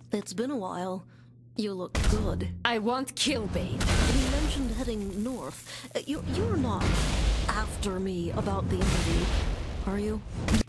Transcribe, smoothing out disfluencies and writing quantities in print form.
It's been a while. You look good. I want Killbane. You mentioned heading north. You're not after me about the interview, are you?